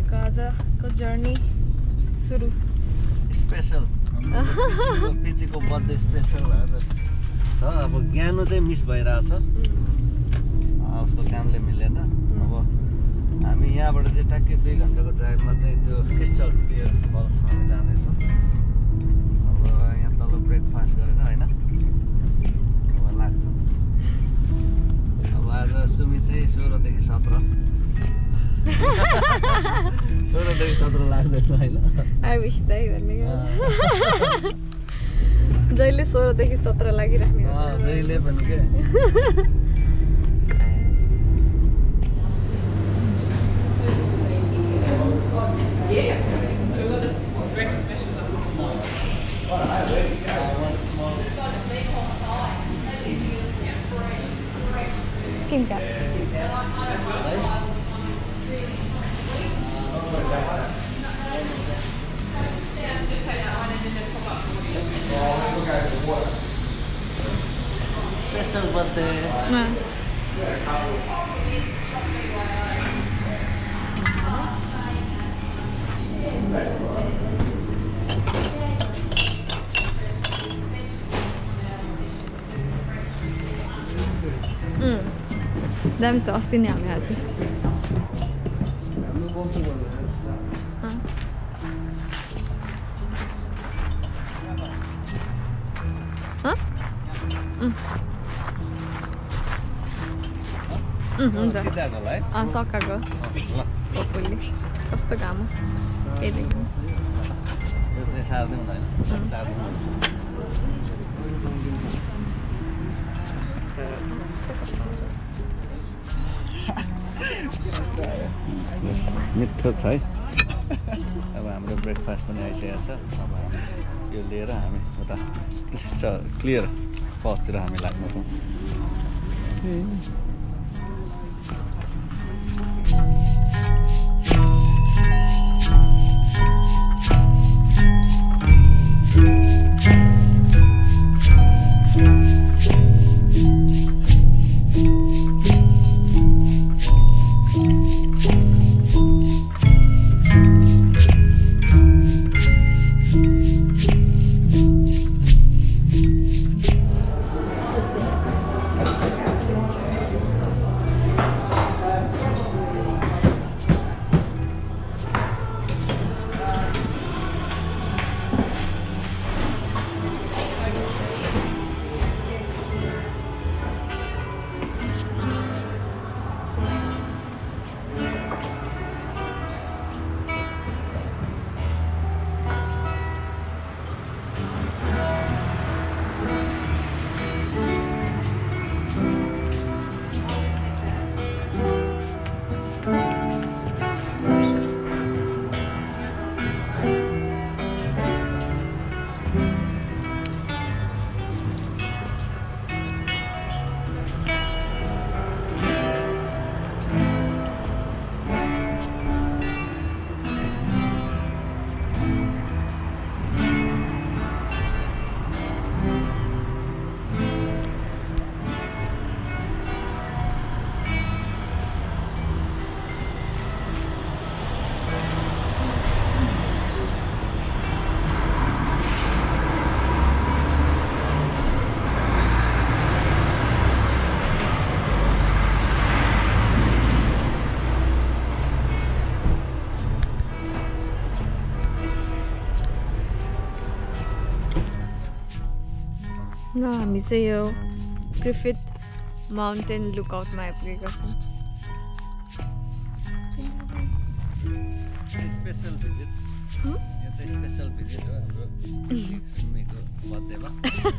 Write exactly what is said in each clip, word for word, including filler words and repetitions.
हामीहरूको आजको जर्नी सुरु स्पेशल पिचीको बर्थडे स्पेशल आज छ। अब ज्ञानो चाहिँ मिस भइरहेछ, उसको कामले मिलेन। अब हामी यहाँबाट चाहिँ ट्याक्कै दुई घन्टाको ड्राइभमा चाहिँ त्यो क्रिस्टल क्लियर फल्समा जाँदैछौँ। अब यहाँ तल ब्रेकफास्ट गरेर होइन अब लाग्छौँ। अब आज सुमी चाहिँ सोह्रदेखि सत्र सोह्रदेखि सत्र लाग्दैछ होइन। जहिले सोह्रदेखि सत्र लागिराख्ने जहिले पनि के Skin cap. Special birthday. Nah. Hmm. Dalam sos ini apa hati? Hah? Hmm. Hmm, हुन्छ अँ सकाएको होपफुल्ली कस्तो काम हो यदि मिठो छ है। अब हाम्रो ब्रेकफास्ट पनि आइसकेको छ। अब हामी यो लिएर हामी उता क्लियर फल्सतिर हामी लाग्नेछौँ। र हामी चाहिँ यो ग्रिफिथ माउन्टेन लुकआउटमा आइपुगेका छौँ। स्पेशल भिजिट यो चाहिँ स्पेशल भिजिट हो हाम्रो सुमीको बर्थडेमा।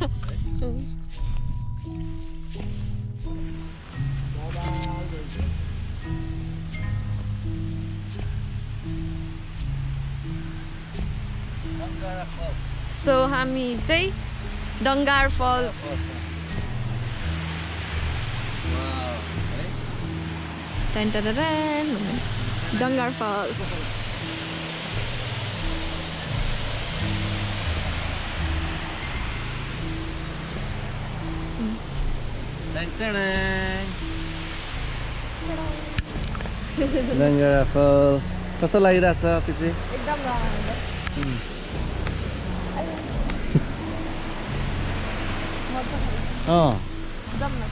सो हामी चाहिँ Dangara falls Dangara falls Dangara Falls. कस्तो लागिरहेछ पछि? एकदम रमाइलो। अँ एकदम मजा।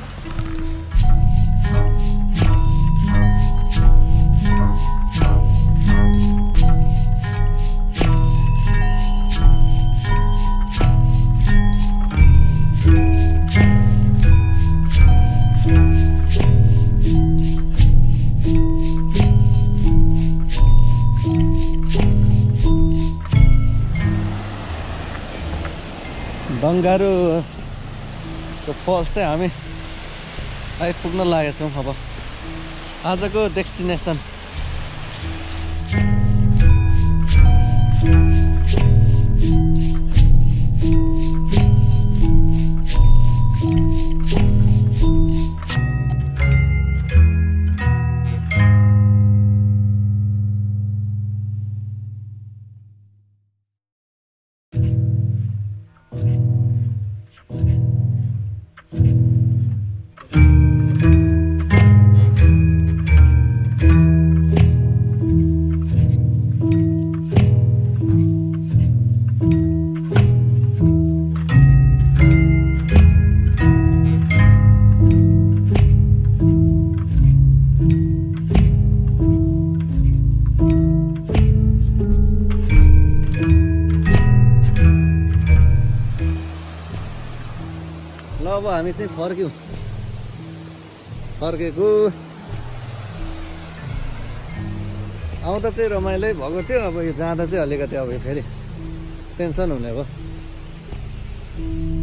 बङ्गारुको फल्स चाहिँ हामी आइपुग्न लागेछौँ अब आजको डेस्टिनेसन। ल अब हामी चाहिँ फर्क्यौँ फर्केको आउँदा चाहिँ रमाइलो भएको थियो। अब यो जाँदा चाहिँ अलिकति अब फेरि टेन्सन हुने भयो।